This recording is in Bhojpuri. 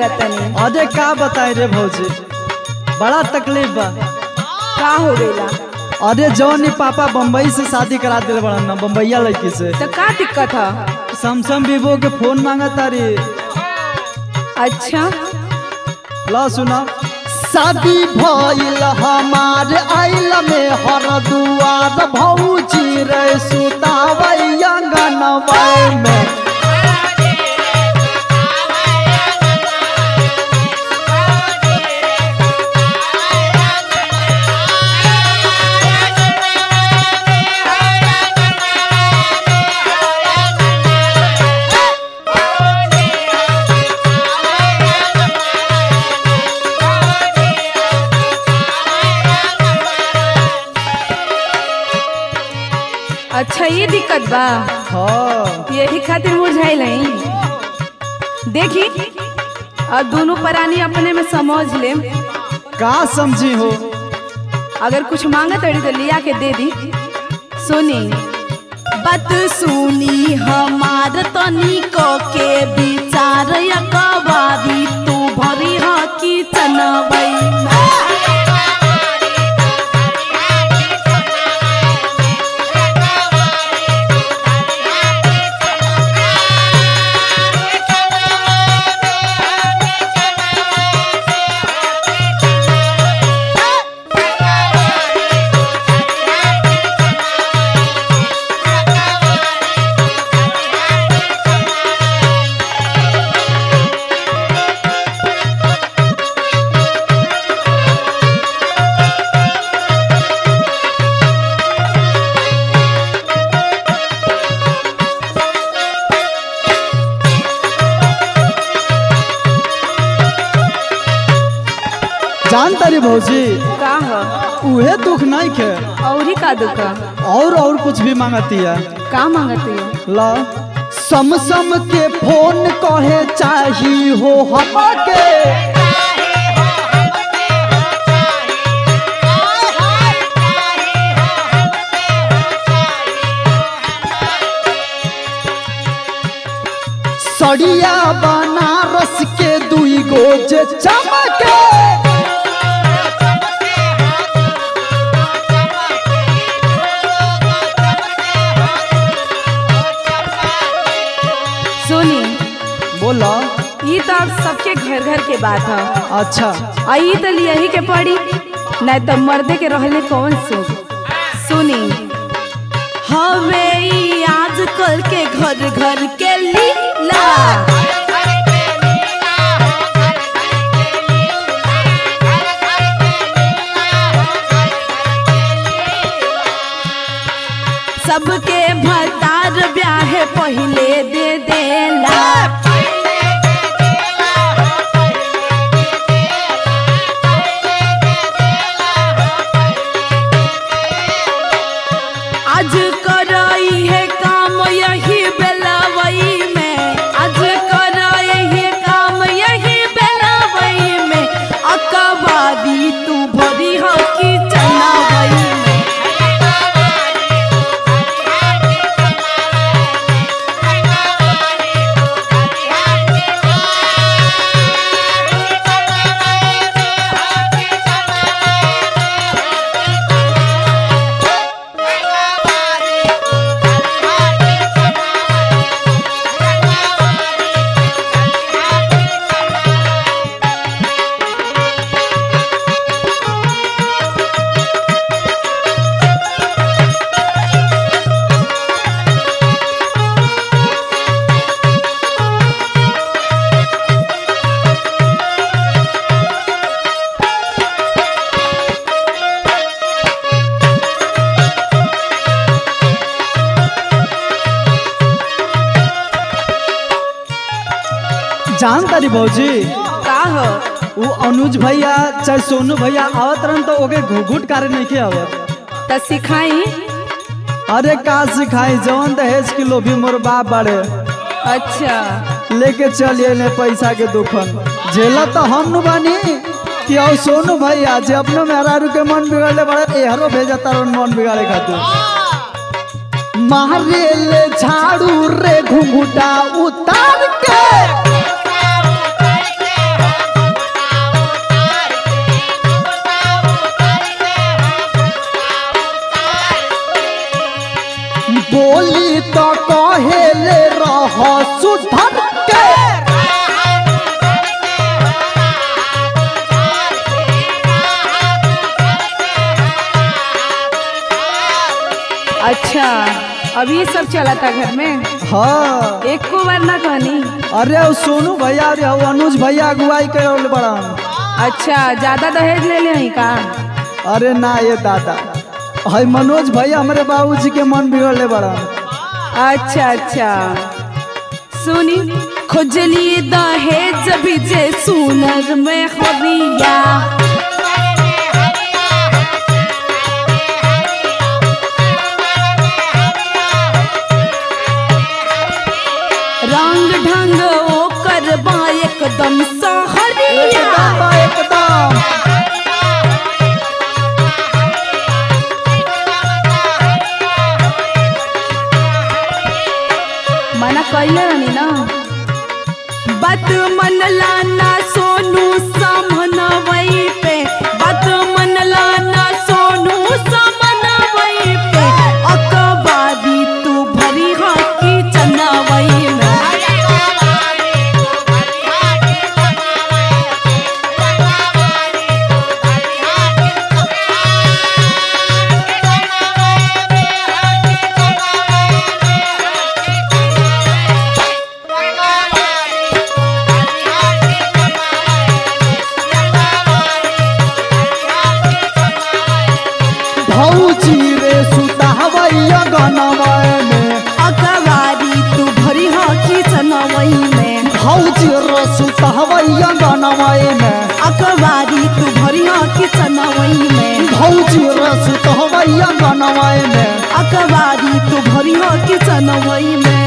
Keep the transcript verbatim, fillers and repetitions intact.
तनी। अरे का बताए रे भौजी, बड़ा तकलीफ बा। का हो गईला? अरे जौनी पापा बम्बई से शादी करा दिले बड़ा ना, बम्बईया लड़की से। तो का दिक्कत है? सैमसंग वीवो के फोन मांगा तारी। अच्छा ला सुना। शादी भइल हमार आइल में हर दुआर भौजी रे सुतावई अंगनवा में। अच्छा ये दिक्कत बा। हाँ यही खातिर मुरझाइल देखी, अब दोनों प्राणी अपने में समझ ले। का समझी हो? अगर कुछ मांगा तड़ी तो लिया के दे दी। सुनी बात सुनी हमार तनी को के विचार या कबारी तू भरी ह की चनवई। जान तारी भौजी, का है? उहे दुख नहीं के और ही का दुख? और और कुछ भी मांगती है। का मांगती है? ला समसम के फोन कहे चाही हो हमके। सड़िया बनारस के दुई गो जे चमके। सुनी बोला। ये तो अब सबके घर घर के बात है। अच्छा आई तो यही के पड़ी, नहीं तो मर्दे के रहले कौन सुख। सुनी हवे ई आजकल के घर घर के लीला। सबके भतार ब्याह पहले दे देला। आज करई है काम यही बेलवई में, आज करई है काम यही बेलवई में। अकबारी तू भरी हो की चनावई में। जान तारी भौजी, का हो? वो अनुज भैया चाहे सोनू भैया आवत रहन तो ओके घुघुट करे नहीं के आवत। तो सिखाई। अरे का सिखाई, जवन दहेज किलो भी मोर बाप बड़े। अच्छा लेके चलिए ने पैसा के दुखन झेला तो हम नु बानी कि और सोनू भैया जे अपने मेहरारू के मन बिगाड़ले बड़े एहरो भेजा तार मन बिगाड़े खातिर। मारे ले झाड़ू रे घुंघुटा उतार के। सुधर के। अच्छा अभी ये सब चला था घर में? हाँ एक को बार ना कहनी। अरे वो सोनू भैया अरे वो अनुज भैया अगुवाई कर बड़ा। अच्छा ज्यादा दहेज ले ले ही का? अरे ना ये दादा है मनोज भैया हमारे बाबूजी के मन बिगड़ले बड़ा। अच्छा अच्छा सुनी खोजली दहेज भी जे सुनर में हरिया रंग ढंग ओ करबा एकदम सहरिया एकदम एकदम मना कइले रहनी ना बात मन लाना सोनू समनवई पे बात मन लाना सोनू समनवई पे अकबादी तू भरी हाकी चनवई में भौजी रे सुतावैया गनवै में अकबादी तू भरी हाकी चनवई में भौजी रे सुतावैया गनवै में अकबादी तू भरी हाकी चनवई में भौजी रे सुतावैया गनवै में अकबादी तू भरी हाकी चनवई में